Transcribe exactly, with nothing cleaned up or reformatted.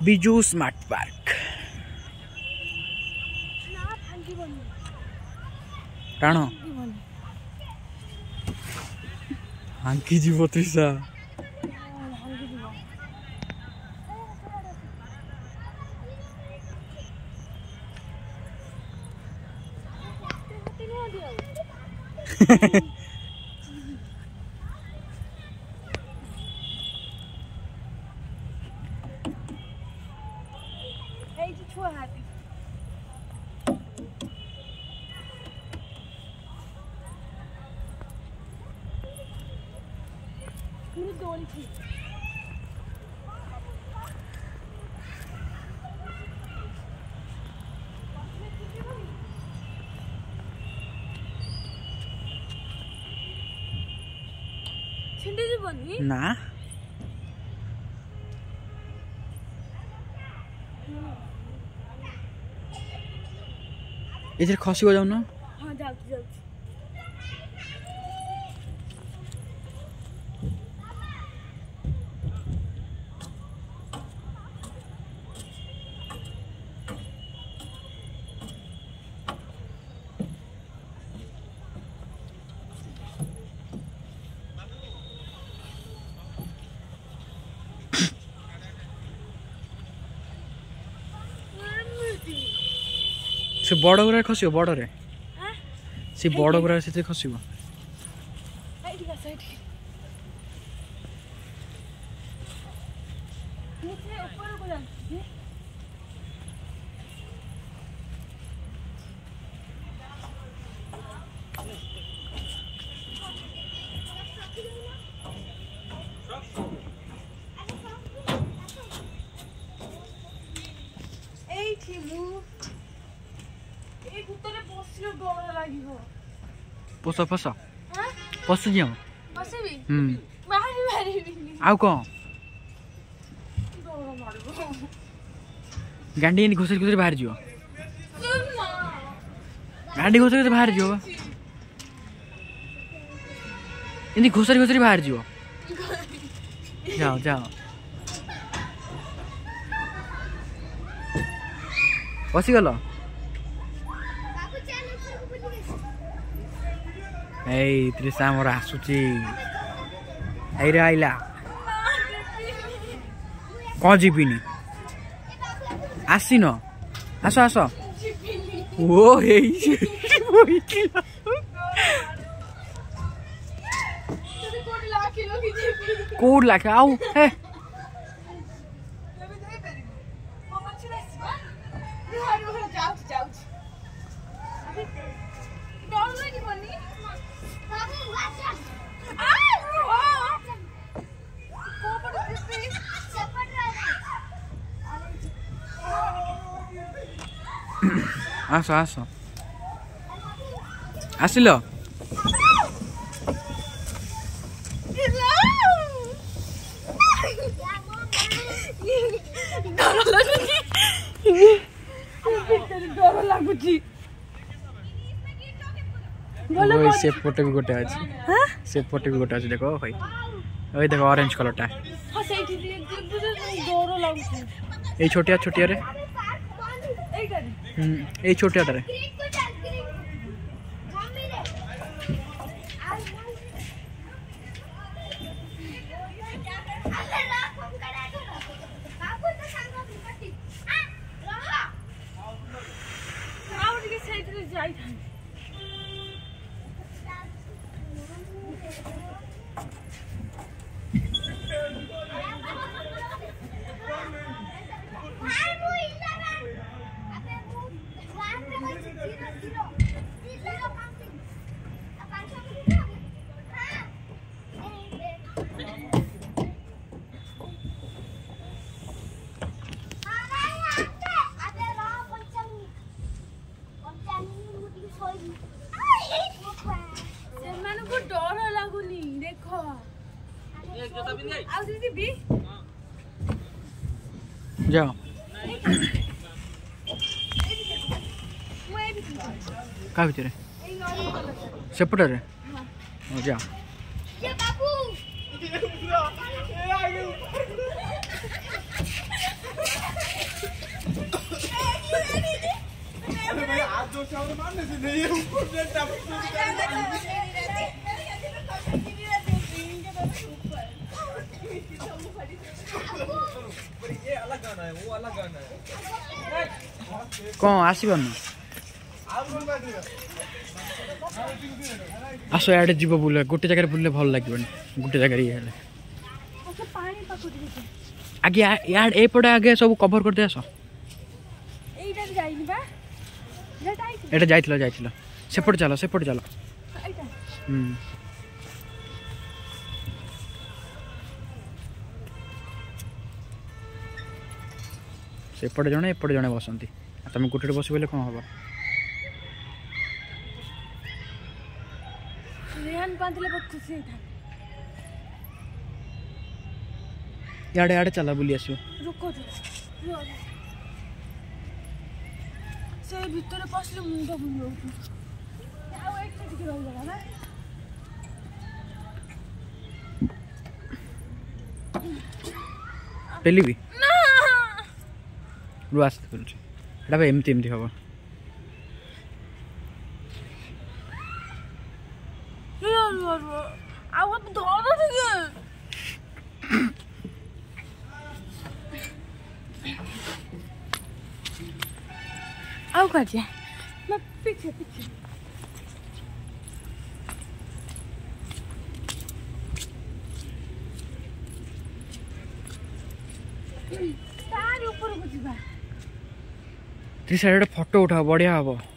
Biju smart park टाण हांकी जीव तुसा ना इधर खसी हो जाऊ ना। हाँ जाऊँ जाऊँ से बड़ गुरा खस बड़ रे से बड़ गुरा से खस पोस पोस पोस जी आउ कौन गांडी घोष घोष बाहर जाओ गांडी घोष घोष बाहर जाओ इन घोषरी घोषरी बाहर जाओ जाओ जाओ बसीगल त्रिशा मोर आसुची आइला कौन जीविनी आसीन आस आस ओ कोड लाख आउ हे आस आस आसिल से फोटो भी गोटे अच्छे से फोटो भी गोटे अच्छे देखो भाई ओए देखो ऑरेंज कलर टा ये छोटिया छोटिया रे ये छोटिया टा रे जाओ का भीतर सेपटे रे जा कौन आसबन आस इे जीव बुले गोटे जगह बुले भल लगे गोटे जगह ये आगे एपटे आगे सब कवर करते आस एटा जाइथिलो जाइथिलो सेपट चलो सेपट चलो हम्म सेपटे जड़े एपटे जड़े बसंती तुम गोटे बस बोले कौन हम याडे याडे चला बुली आसो से भीतर पसले मुंड बुलो आउ एक टिके रह गला ना पेली भी ना रुआस बोल एटा बे एमती एमती हबो रो रो रो आउ अब धरो टिके आउ काटिया मैं पीछे पीछे तार ऊपर को जीवा ती साइड फोटो उठा बढ़िया हबो